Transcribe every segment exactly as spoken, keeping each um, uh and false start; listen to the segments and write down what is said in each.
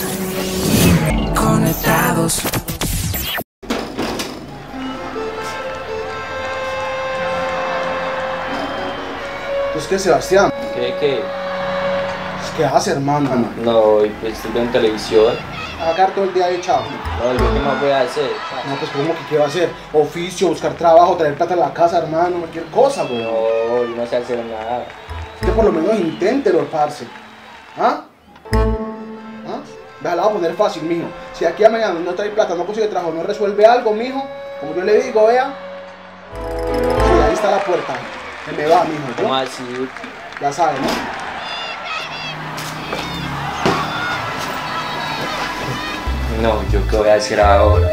Conectados. ¿Es que Sebastián? ¿Qué, qué? ¿Qué hace, hermano? No, y pues estoy viendo televisión. A sacar todo el día ahí echado. No, ¿yo qué más voy a hacer? No, pues ¿cómo que qué va a hacer? Oficio, buscar trabajo, traer plata a la casa, hermano, cualquier cosa, güey. No, yo no sé hacer nada. Usted por lo menos inténtelo, parce. ¿Ah? ¿Ah? Vea, la voy a poner fácil, mijo. Si aquí a mañana no trae plata, no consigue trabajo, no resuelve algo, mijo, como yo le digo, vea. Sí, ahí está la puerta. Se me va, mijo. ¿No? ¿Cómo así? Ya sabe, ¿no? No, ¿yo qué voy a hacer ahora?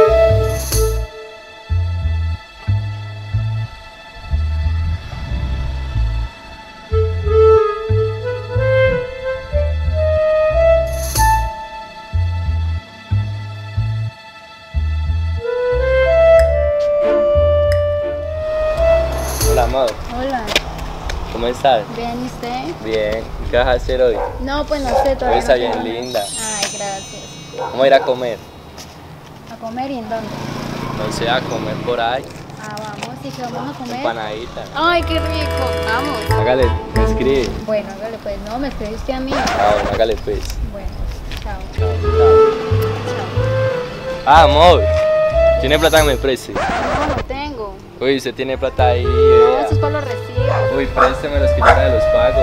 Hola, amor. Hola, ¿Cómo estás? ¿bien y usted? Bien. ¿Qué vas a hacer hoy? No, pues no sé, todavía Hoy está no bien sé. linda. Ay, gracias. Vamos a ir a comer. ¿A comer y en dónde? No sé, a comer por ahí. Ah, vamos, ¿y qué vamos a comer? Empanadita. Ay, qué rico, vamos. Hágale, me escribe. Bueno, hágale pues, no, me escribe usted a mí. Ah, bueno, hágale pues. Bueno, chao. Chao, chao. Chao. Ah, amor. ¿Tiene plata que me preste? No, no tengo. Uy, usted tiene plata ahí. No, vea. eso es para los recibos. Uy, présteme los que yo ahora los pago.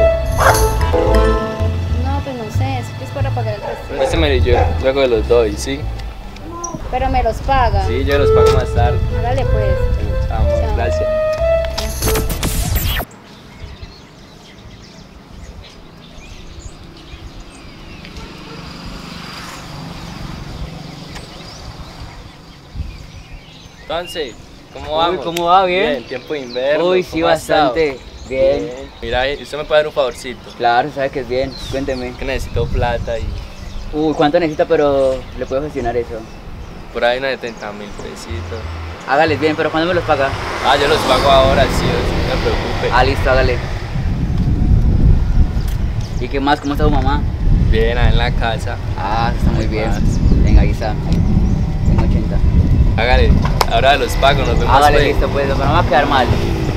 No, pues no sé, eso es para pagar el recibo. Présteme y yo luego los doy, ¿sí? Pero me los paga. Sí, yo los pago más tarde. Hágale pues. Chao, amor, Chao. gracias. Entonces, ¿cómo Uy, vamos? ¿cómo va? ¿Bien? Bien, tiempo de invierno. Uy, sí, ¿cómo ha estado? bastante. Bien. Mira, eh, usted me puede dar un favorcito. Claro, sabes que es bien. Cuénteme. Que necesito plata y Uy, ¿cuánto necesita? Pero le puedo gestionar eso. por ahí unos setenta mil pesitos. Hágales bien, pero ¿cuándo me los paga? Ah, yo los pago ahora, sí, no se preocupe. Ah, listo, hágale. ¿Y qué más? ¿Cómo está tu mamá? Bien, ahí en la casa. Ah, está muy bien. Más. Venga, ahí está. Tengo ochenta. Hágale, ahora los pago, nos vemos Hágale, pues. listo, pues, pero no me va a quedar mal.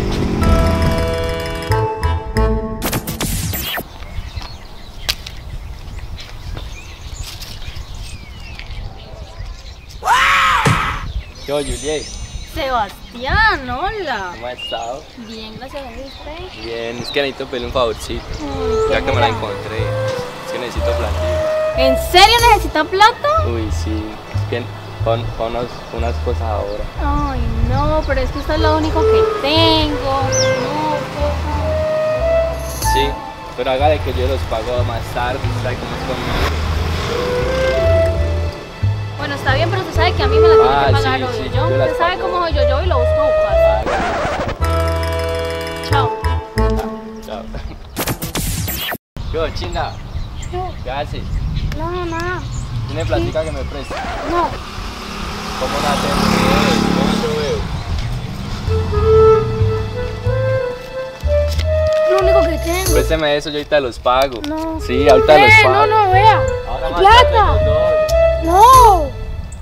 Yo, Juliet, Sebastián, hola. ¿cómo has estado? Bien, gracias a usted. Bien, es que necesito pedirle un favorcito. Uy, Ya ¿qué que me la será? encontré, es que necesito platita. ¿En serio necesita plata? Uy, sí, bien, pon, pon unos- unas cosas ahora. Ay, no, pero es que usted es lo único que tengo. No, Sí, pero hágale que yo los pago más tarde, ¿sabes cómo es conmigo? bueno, está bien, pero usted sabe que a mí me la tiene Ah, que pagar sí, hoy. sí, yo. yo las Usted sabe pago. cómo soy yo, yo y lo busco a buscar. Hágale, Chao. chao. Yo, chinga, ¿qué haces? No, no, nada. ¿Tiene platica que me preste? No. ¿Cómo la tengo? ¿Cómo yo veo? Lo único que tengo. Présteme eso, yo ahorita los pago. No. Sí, ahorita los Eh, pago. no, no, vea. Ahora Mi más tarde plata. los doy. No.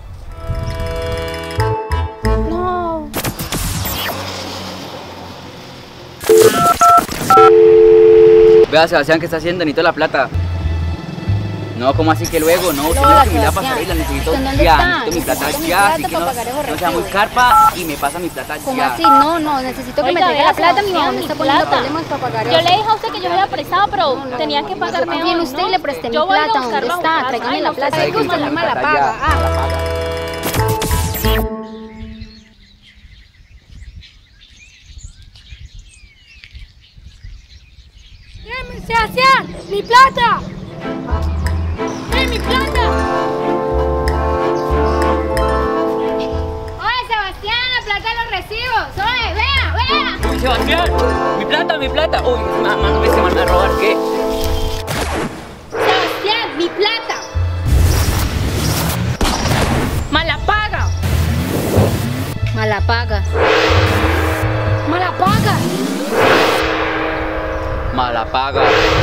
No. Vea, Sebastián, ¿qué está haciendo? Necesito la plata. No, ¿cómo así que luego? No, usted Hola, me me la Sebastián. pasa y la necesito ¿En dónde ya. está? Necesito mi plata Necesito mi ya, plata así que para no, pagar esos no sea muy recibos. carpa y me pasa mi plata ¿Cómo ya. así? No, no, necesito que me Oiga, entregue vea, la plata. Mi Sebastián, mamá me mi está poniendo plata. problemas para pagar Yo eso. le dije a usted que yo había prestado, pero tenía que pagarme Más bien, hoy, usted ¿no? le presté mi Yo voy a ir a plata. ¿Dónde buscarla a está? buscar. Tráigame Ay, la no, plata. usted Es que sabe usted cómo no me es la plata paga. ya, Ah. me la paga. Sebastián, mi plata. ¡Eh, mi plata! Oye, Sebastián, la plata de los recibos. Oye, vea, vea. Uy, Sebastián, mi plata, mi plata. Uy, mamá, no me se van a robar, ¿qué? Sebastián, mi plata. Mala paga. Mala paga. Mala paga. Mala paga.